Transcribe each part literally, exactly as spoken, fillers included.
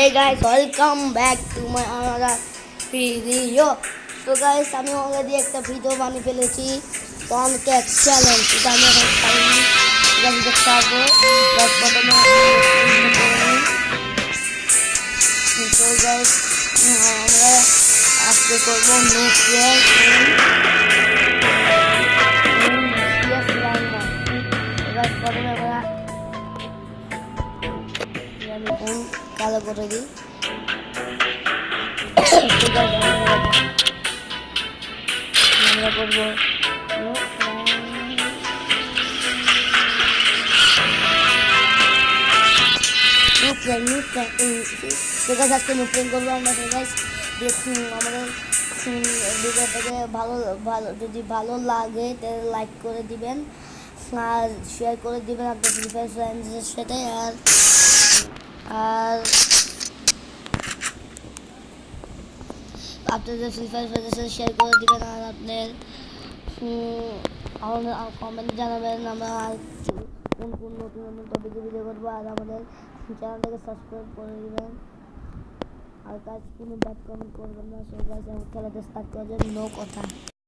Hey guys, welcome back to my another video. So guys, আমি already একটা video বানিয়ে ফেলেছি ওয়ান কে challenge. এটা আমি এখন পাইনি, এটা আমি দেখতে পারবো। গাইস প্রথমে so guys আমরা আজকে করবো নো ফিয়ার সিএস রান্না। গাইস প্রথমে আমরা আমি ফোন কালো করে দিই। আমরা করবো আজকে নুপ্রেন করবো আমরা। দেখুন আমাদের ভিডিওটাকে ভালো ভালো যদি ভালো লাগে তাহলে লাইক করে দিবেন আর শেয়ার করে দিবেন আপনার ফ্রি ফায়ার ফ্রেন্ডসদের সাথে। আর আর আপনাদের ফ্রি ফায়ার ফ্রেন্ডসদের সাথে শেয়ার করে দিবেন। আর আপনার কমেন্ট জানাবেন আমরা কোন কোন নতুন নতুন টপিকে ভিডিও করবো। আর আমাদের চ্যানেলটাকে সাবস্ক্রাইব করে দিবেন। আর কাজ কোনো ব্যাড কমেন্ট করবেন না। সব গাইস আমি খেলাতে স্টার্ট করে দেব, নো কথা।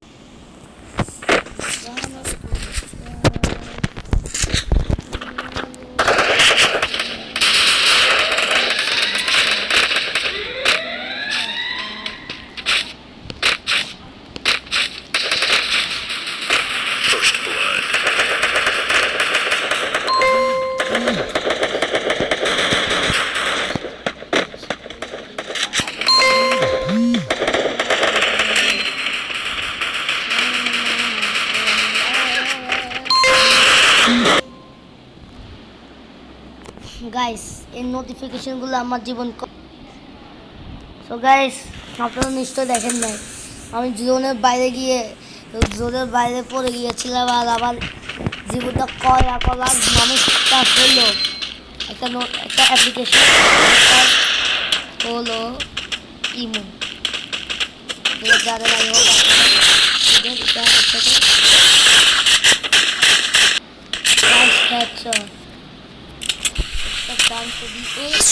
গাইস এই নোটিফিকেশনগুলো আমার জীবন। সো গাইস আপনারা নিশ্চয় দেখেন নাই, আমি জীবনের বাইরে গিয়ে জোনের বাইরে পড়ে গিয়েছিলাম। আর আমার জীবনটা কলা কলা মানুষটা হলো একটা একটা অ্যাপ্লিকেশন হলো ইমো। যাদের আমি হোক Time to be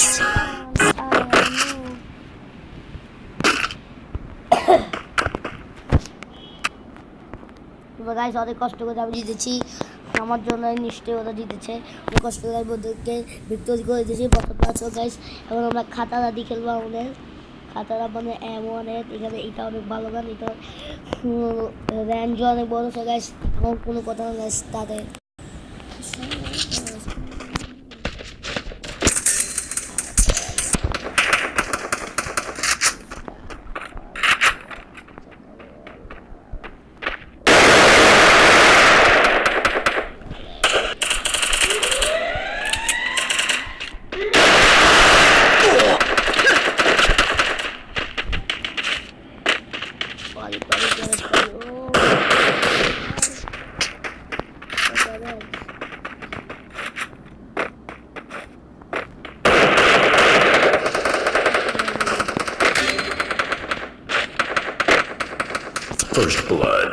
গাইস অনেক কষ্ট করে আমি জিতেছি, আমার জন্য নিশ্চয়ই ওরা জিতেছে। অনেক কষ্ট করে আমি ওদেরকে ভিক্টোরি করে দিয়েছি। প্রথম আছো গাইস, এখন আমরা খাতারা দিয়ে খেলবো। আমাদের খাতারা মানে এমন এখানে এটা অনেক ভালো গান, এটা রেঞ্জ অনেক বড়। সো গাইস আমার কোনো কথা না গাইস, তাদের First blood.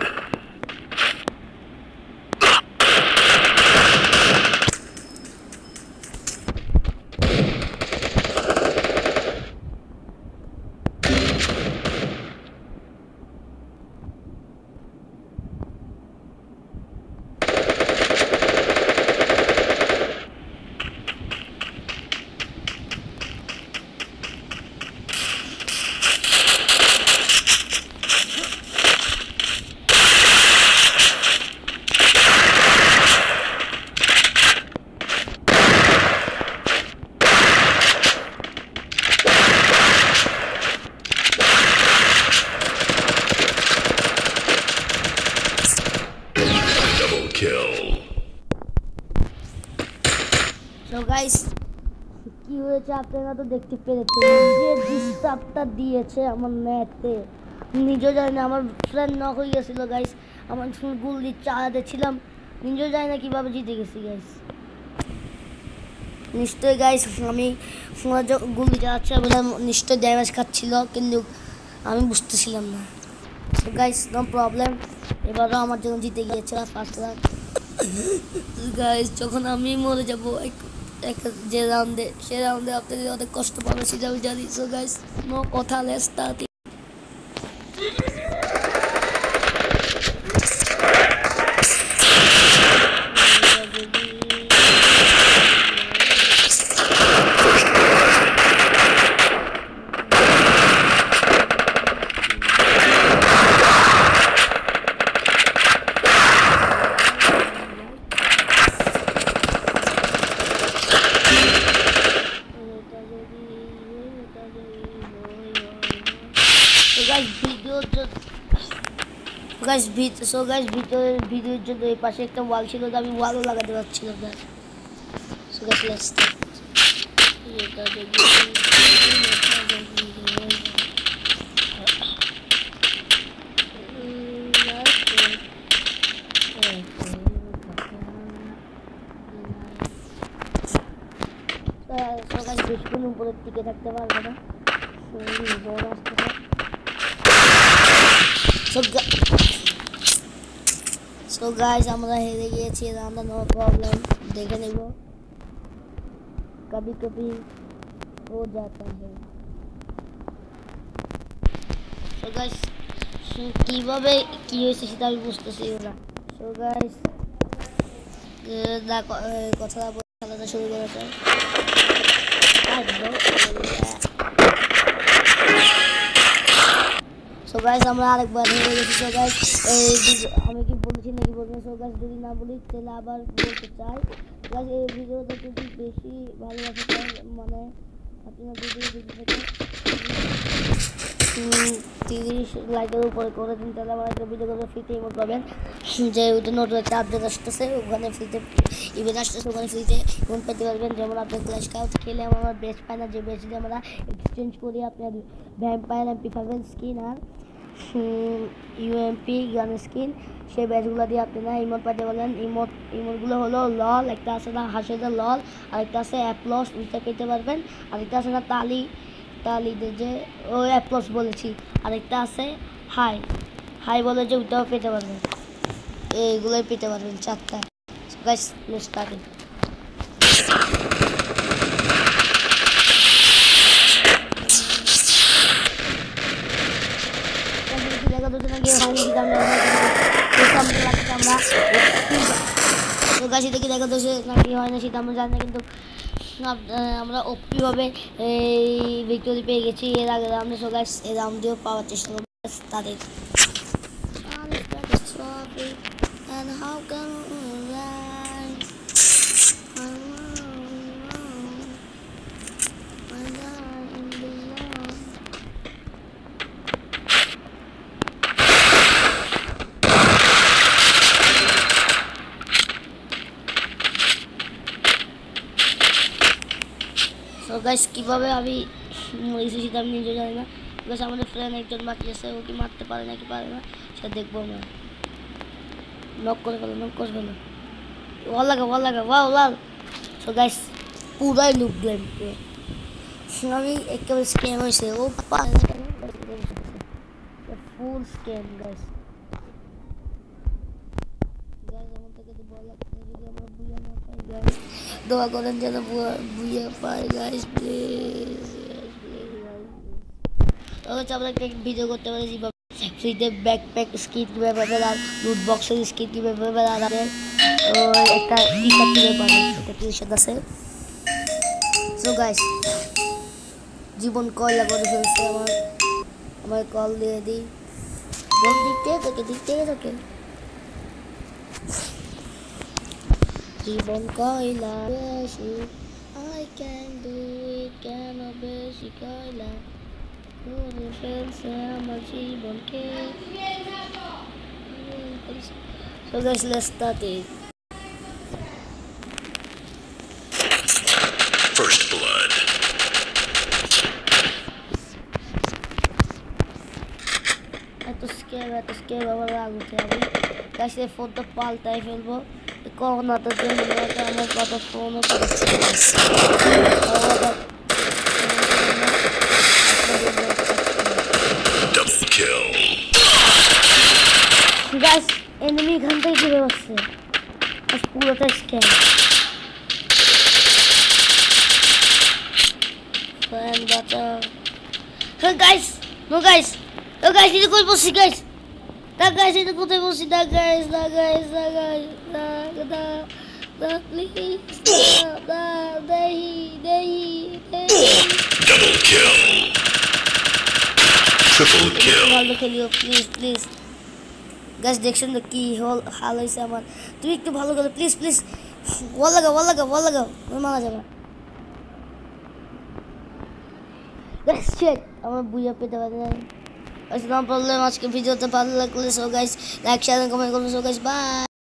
So guys কি হয়েছে আপনারা তো দেখতে পেরেছেন, যে ডিস্টার্বটা দিয়েছে আমার নেটে নিজেও জানি না। আমার ফ্রেন্ড নক হয়ে গেছিল গাইস, আমার গুলি চালাতে ছিলাম, নিজেও জানি না কীভাবে জিতে গেছি গাইস। নিশ্চয়ই গাইস আমি গুলি চালাচ্ছি নিশ্চয়ই ড্যামেজ খাচ্ছিল, কিন্তু আমি বুঝতেছিলাম না। So guys no problem, এবারও আমার জন্য জিতে গিয়েছে ফার্স্ট রাউন্ড। গাইস যখন আমি মরে যাব যে রাউন্ডে সে রাউন্ডে আপনাদের অনেক কষ্ট পাবে সেটা আমি জানি। সো গাইস নো কথা, let's start. Guys video so guys ভিডিওর ভিডিওর জন্য এই পাশে একটা ওয়াল ছিল, আমি ওয়ালও লাগাতে পারছিলাম না। So guys let's start. So guys বেশিক্ষণ উপরের দিকে থাকতে পারবে না, বড় আসতেছে। সো গাইস আমরা হেরে গিয়েছি, আমরা নো প্রবলেম, দেখে নেব, কবি কবি हो जाता है। সো গাইস কিভাবে কি হয়েছে সেটা আমি বুঝতেছি না। সো গাইস কথা বলা শুরু করা যায়। সো গাইস আমরা আরেকবার হেরে গেছি। সো গাইস আমি কি বলেছি নাকি বলবেন? সো গাইস যদি না বলি তাহলে আবার বলতে চাই। গাইস এই ভিডিওটা যদি বেশি ভালোবাসা চান, মানে আপনারা ভিডিও দেখতে থাকেন তিরিশ লাইকের উপরে করে দিন, তাহলে আমার একটা ভিডিও করে ফ্রিতে ইমোট পাবেন। যে ওইটা নতুন একটা আপডেট আসতেছে, ওখানে ফ্রিতে ইভেন্ট আসতেছে, ওখানে ফ্রিতে ইমোট পেতে পারবেন। যেমন আপনার ক্ল্যাশ কাউট খেলে আমার বেস্ট পায় না, যে বেস্ট দিয়ে আমরা এক্সচেঞ্জ করি আপনার ভ্যাম্পায়ার এমপি ফাইভের স্কিন আর ইউএমপি গান স্কিন, সেই ব্যাচগুলো দিয়ে আপনারা ইমোট পাইতে বলেন। ইমোট ইমোটগুলো হলো লল, একটা আছে না হাসিদের লল, আরেকটা আছে অ্যাপ্লস, ওইটা পেতে পারবেন। আরেকটা আছে না তালি তালিদের যে ও অ্যাপ্লস বলেছি, আরেকটা আছে হাই হাই বলে যে ওইটাও পেতে পারবেন। এইগুলোই পেতে পারবেন চারটা। Guys let's start. দেখি দেখা দোষে নাকি হয় না সেটা আমরা জানি না, কিন্তু আমরা ওপিভাবে এই ভিক্টোরি পেয়ে গেছি এর আগে রাউন্ডে। সো গাইস এই রাউন্ডেও পাওয়ার চেষ্টা করবো তাদের। তো গাইস কীভাবে আমি মরেছি সেটা আমি নিজে জানি না। গাইস আমাদের ফ্রেন্ড একজন বাকি আছে, ও কি মারতে পারে নাকি পারে না সেটা দেখবো আমরা। নক করে ফেলো, নক করে ফেলো, ওয়াল লাগা ওয়াল লাগা ওয়াও লাল। সো গাইস পুরাই লুক গেম আমি একেবারে স্ক্যাম হয়েছে, ও ফুল স্ক্যাম গাইস। দোয়া করেন যেন বুইয়া পাই গাইস প্লিজ। আমরা একটা ভিডিও করতে পারি যেভাবে ফ্রিতে ব্যাকপ্যাক স্কিন কীভাবে পাবেন আর লুট বক্সের স্কিন কীভাবে পাবেন, আর আমাদের একটা টি শার্ট কীভাবে পাবেন, একটা টি শার্ট আছে। সো গাইস জীবন কয়লা করে ফেলছে আমার, আমার কল দিয়ে দিই, বল দিতে থাকে দিতে থাকে জীবন কয়লা বেশি, I can do it, কেন বেশি কয়লা করে ফেলছে আমার জীবনকে। So guys let's start it. First blood. এত স্কেম এত স্কেম আমার লাগুছে, আমি গাছ এই ফোনটা পাল্টাই ফেলবো। করোনাটার জন্য আমার কথা ফোনও করছে Double kill. গাছ এনিমি এখান থেকে ঘুরে আসছে, পুরোটা scam. and butter. Hey guys, no guys, no guys, ini kau bosi guys. Dah guys, ini kau bosi dah guys, dah guys, dah guys, dah dah dah please, dah dah dahi dahi dahi. Double kill. Triple kill. ভালো খেলিও please please guys দেখছেন তো কি হল হাল হয়েছে আমার তুমি একটু ভালো করে প্লিজ প্লিজ ওয়াল লাগাও ওয়াল লাগাও ওয়াল লাগাও আমি মারা যাবে গাইস চেক আমার বুইয়া পেতে পারে না আসলে প্রবলেম আজকে ভিডিওতে ভালো লাগলে so guys like share comment করুন সো গাইস বাই